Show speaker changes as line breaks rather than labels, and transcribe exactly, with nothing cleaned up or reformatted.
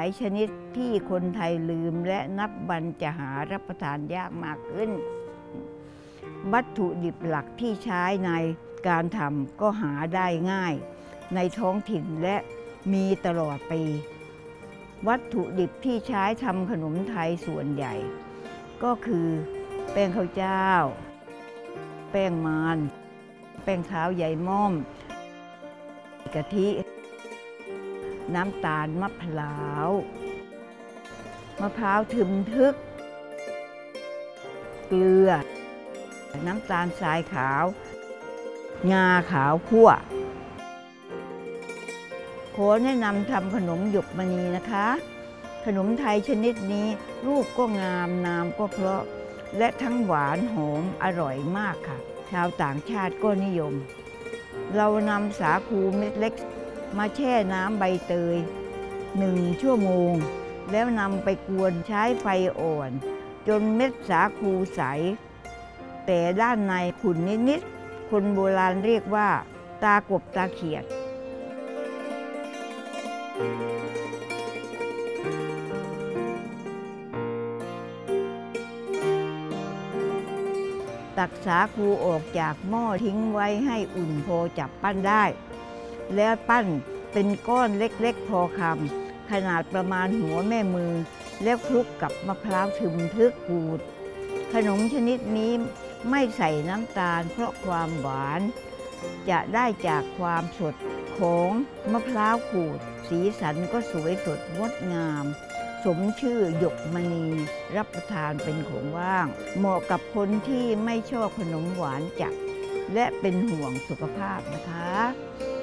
ายชนิดที่คนไทยลืมและนับวันจะหารับประทานยากมากขึ้นวัตถุดิบหลักที่ใช้ในการทำก็หาได้ง่ายในท้องถิ่นและมีตลอดปีวัตถุดิบที่ใช้ทำขนมไทยส่วนใหญ่ก็คือแป้งข้าวเจ้าแป้งมันแป้งเท้าใยม่อมกะทิน้ำตาลมะพร้าวมะพร้าวทึมทึกเกลือน้ำตาลทรายขาวงาขาวคั่วขอแนะนำทำขนมหยกมณีนะคะขนมไทยชนิดนี้รูปก็งามนามก็เพราะและทั้งหวานหอมอร่อยมากค่ะชาวต่างชาติก็นิยมเรานำสาคูเม็ดเล็กมาแช่น้ำใบเตยหนึ่งชั่วโมงแล้วนำไปกวนใช้ไฟอ่อนจนเม็ดสาคูใสแต่ด้านในขุ่นนิดๆคนโบราณเรียกว่าตากบตาเขียดตักสาคูออกจากหม้อทิ้งไว้ให้อุ่นพอจับปั้นได้แล้วปั้นเป็นก้อนเล็กๆพอคำขนาดประมาณหัวแม่มือแล้วคลุกกับมะพร้าวทึมทึกขูดขนมชนิดนี้ไม่ใส่น้ำตาลเพราะความหวานจะได้จากความสดของมะพร้าวขูดสีสันก็สวยสดงดงามสมชื่อหยกมณีรับประทานเป็นของว่างเหมาะกับคนที่ไม่ชอบขนมหวานจัดและเป็นห่วงสุขภาพนะคะ